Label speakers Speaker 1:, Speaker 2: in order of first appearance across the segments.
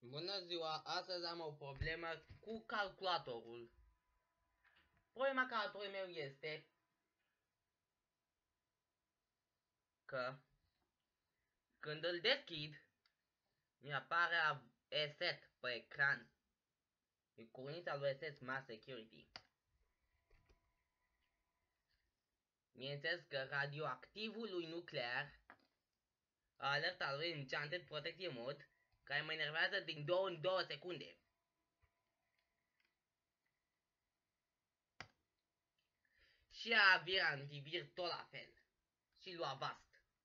Speaker 1: Bună ziua, astăzi am o problemă cu calculatorul. Problema calculatorului meu este că când îl deschid, mi apare ESET pe ecran. E cornița lui ESET Smart Security. Bineînțeles că radioactivul lui nuclear, alerta lui Enchanted Protective Mode, care mă enervează din 2 în 2 secunde. Și Avira antivir tot la fel. Și lui Avast.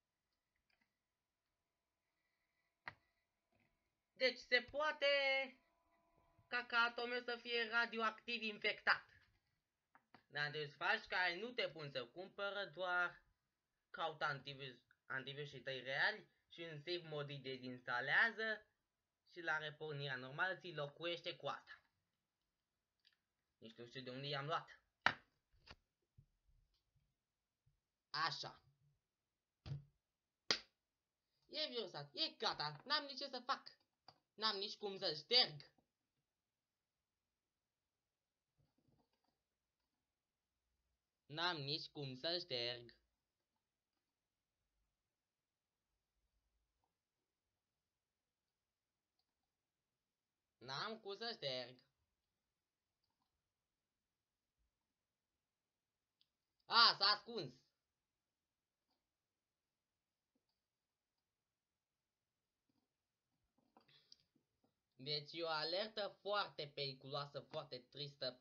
Speaker 1: Deci se poate ca calculatorul meu să fie radioactiv infectat. Dar trebuie să faci care nu te pun să cumpără, doar caută antivirusii tăi reali și în safe mode îi dezinstalează și la repornirea normală ți locuiește cu asta. Nici nu știu de unde i-am luat. Așa. E virusat, e gata, n-am nici ce să fac. N-am nici cum să-l șterg. N-am nici cum să-l șterg. N-am cum să șterg. A, s-a ascuns. Deci e o alertă foarte periculoasă, foarte tristă.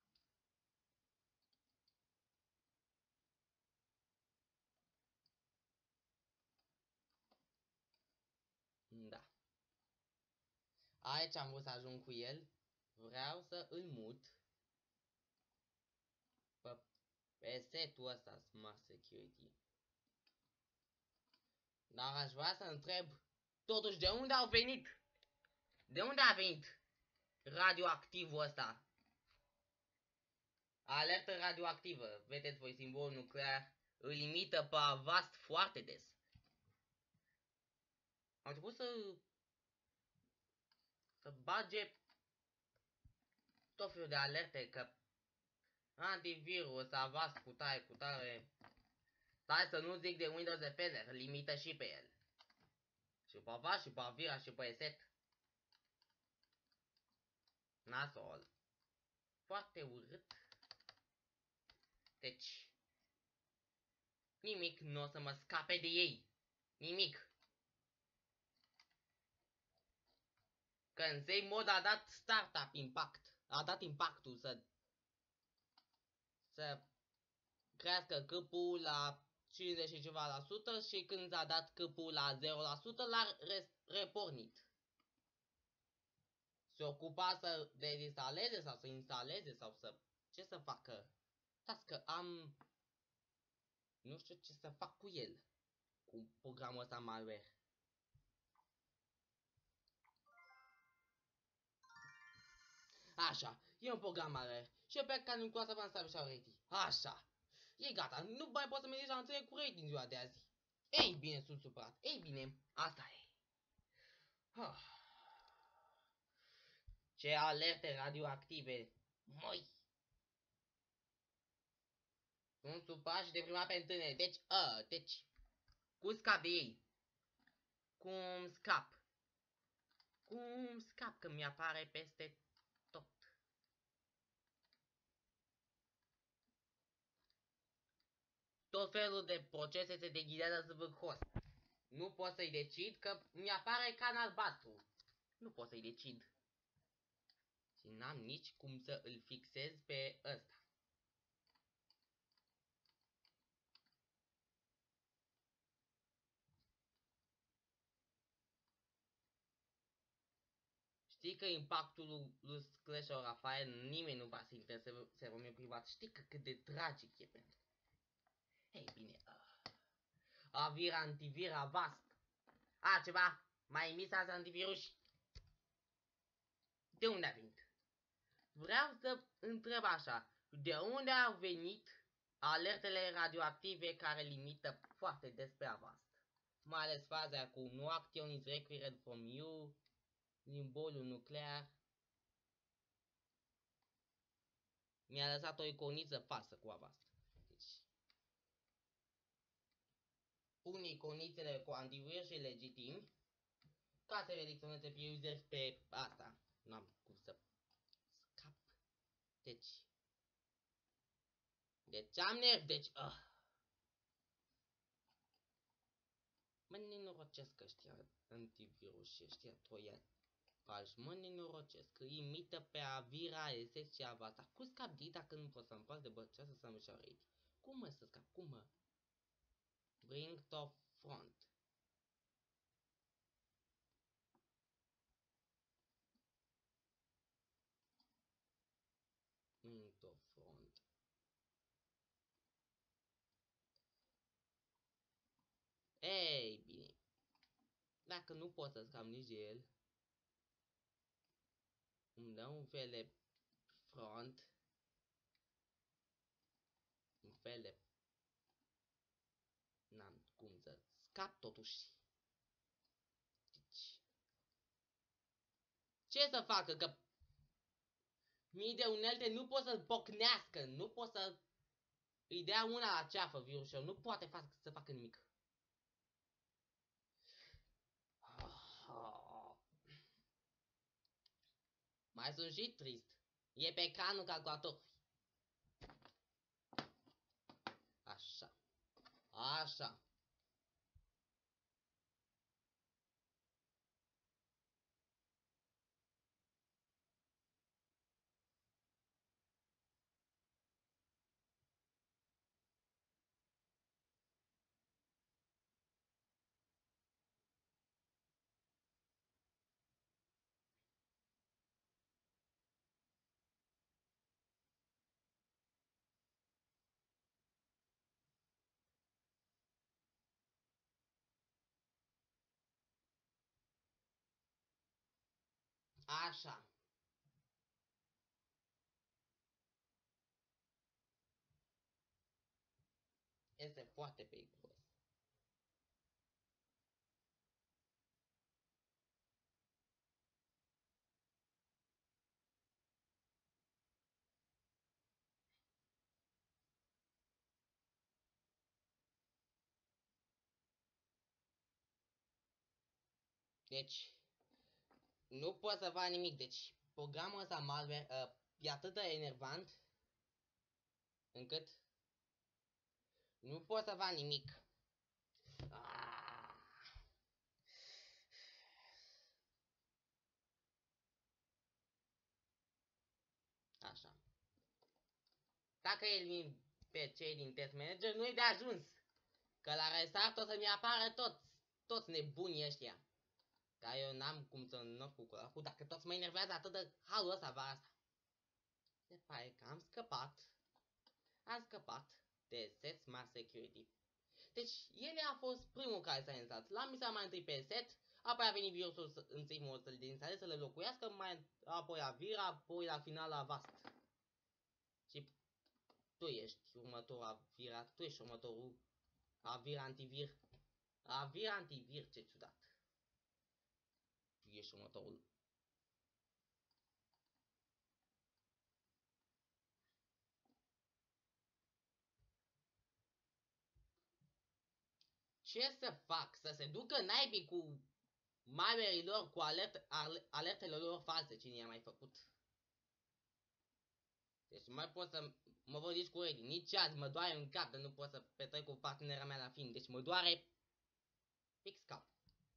Speaker 1: Da. Aici am vrut să ajung cu el. Vreau să îl mut pe setul ăsta Smart Security. Dar aș vrea să întreb totuși de unde au venit? De unde a venit radioactivul ăsta? Alertă radioactivă. Vedeți voi simbolul nuclear. Îl imită pe Avast foarte des. Au început să bage tot felul de alerte că antivirus, Avast cu tare. Stai să nu zic de Windows Defender, limită și pe el. Și pe Avast, și pe Avira, și pe ESET. Nasol. Foarte urât. Deci, nimic nu o să mă scape de ei. Nimic. Că în Safe Mode a dat Startup Impact. A dat impactul să crească câmpul la 50 și ceva la sută și când a dat câmpul la 0% l-a repornit. Se ocupa să dezinstaleze sau să instaleze sau să... Ce să facă? Stați că am... Nu știu ce să fac cu el. Cu programul ăsta malware. Așa, e un program malware. Și pe care nu poate să vă înstabi și rating. Așa. E gata, nu mai pot să mergeți la întâlnire cu rating ziua de azi. Ei bine, sunt supărat. Ei bine, asta e. Ce alerte radioactive. Măi. Sunt supărat și deprimat pe întâlnire. Deci, cum scap de ei? Cum scap? Cum scap că mi-apare peste tot? Tot felul de procese se deghidează zvârcos. Nu pot să-i decid că mi-apare can albastru. Nu pot să-i decid. Și n-am nici cum să îl fixez pe ăsta. Știi că impactul lui Clash of Rafael nimeni nu va simte serverul meu privat. Știi că cât de tragic e pentru. Ei bine, Avira, antivir, Avast. Ceva? Mai emis azi antivirus? De unde a venit? Vreau să întreb așa. De unde au venit alertele radioactive care limită foarte des pe Avast? Mai ales faza cu no action is required from you. din bolul nuclear. Mi-a lăsat o iconiță falsă cu avast. Deci, pun iconițele cu antivirus și legitimi ca să redicționeze pe user pe asta. N-am cum să scap. Deci am nervi, mă nenorocesc ăștia antivirus și ăștia troiani falși, mă nenorocesc, îi imită pe Avira, SS și Avasta. Cum scap de dacă nu pot să îmi de băceasă să-mi și raid? Cum mă să scap? Cum mă? Bring to front. Bring to front. Ei, bine. Dacă nu pot să scap nici de el, îmi dă un fel de front. Un fel de... N-am cum să scap totuși. Deci... Ce să facă? Că mii de unelte nu pot să-l pocnească, nu pot să îi dea una la ceafă virusul, nu poate să facă nimic. Mai sunt și trist. E pe ecranul calculatorului. Așa. Așa. Așa. Este foarte periculos. Deci, nu pot să fac nimic. Deci, programul ăsta malware e atât de enervant încât nu pot să fac nimic. Așa. Dacă elimin pe cei din test manager, nu e de ajuns. Că la restart o să-mi apară toți nebunii ăștia. Dar eu n-am cum să nu cu curajul, dacă toți mă enervează atât de halul ăsta vara asta. Se pare că am scăpat de set Smart Security. Deci, el a fost primul care s-a instalat. L-am instalat mai întâi pe set, apoi a venit virusul în țimul să-l deinstaleze, să le locuiască, apoi Avira, apoi la final Avast. Și tu ești următorul Avira, tu ești următorul Avira antivir. Avira antivir, ce ciudat. Tu ești următorul. Ce să fac? Să se ducă naibii cu malware-ii lor, cu alertele lor false, cine i-a mai făcut? Deci nu mai pot să mă văd nici cu Eddie, nici azi mă doare în cap de nu pot să petrec cu partenera mea la film. Deci mă doare fix cap.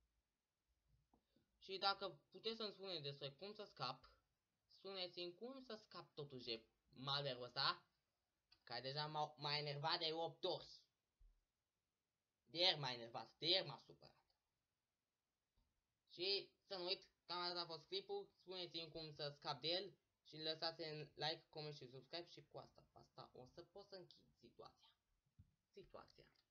Speaker 1: Și dacă puteți să-mi spuneți despre cum să scap, spuneți-mi cum să scap totuși de malware-ul ăsta, care deja m-a enervat de 8 ori. De ieri m-a enervat, de ieri m-a supărat. Și să nu uit, cam atât a fost clipul, spuneți-mi cum să scap de el și lăsați un like, comment și subscribe și cu asta o să pot să închid situația.